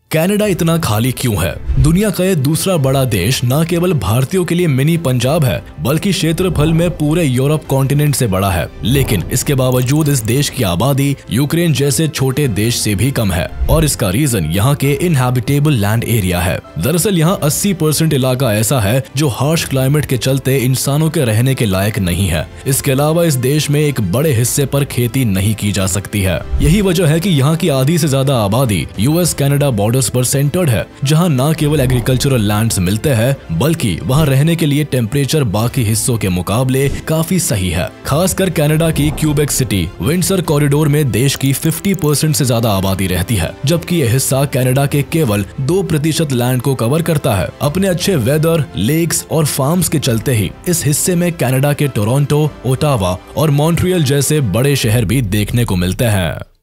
Canada इतना खाली क्यों है? दुनिया का ये दूसरा बड़ा देश न केवल भारतीयों के लिए मिनी पंजाब है, बल्कि क्षेत्रफल में पूरे यूरोप कॉन्टिनेंट से बड़ा है। लेकिन इसके बावजूद इस देश की आबादी यूक्रेन जैसे छोटे देश से भी कम है और इसका रीजन यहाँ के इनहैबिटेबल लैंड एरिया है। दरअसल यहाँ 80% इलाका ऐसा है जो हार्श क्लाइमेट के चलते इंसानों के रहने के लायक नहीं है। इसके अलावा इस देश में एक बड़े हिस्से पर खेती नहीं की जा सकती है। यही वजह है कि यहाँ की आधी से ज्यादा आबादी यूएस कनाडा बॉर्डर पर सेंटर्ड है, जहां न केवल एग्रीकल्चरल लैंड्स मिलते हैं बल्कि वहां रहने के लिए टेम्परेचर बाकी हिस्सों के मुकाबले काफी सही है। खासकर कनाडा की क्यूबेक सिटी विंडसर कॉरिडोर में देश की 50% से ज्यादा आबादी रहती है, जबकि यह हिस्सा कनाडा के केवल 2% लैंड को कवर करता है। अपने अच्छे वेदर, लेक्स और फार्म्स के चलते ही इस हिस्से में कनाडा के टोरंटो, ओटावा और मॉन्ट्रियल जैसे बड़े शहर भी देखने को मिलते हैं।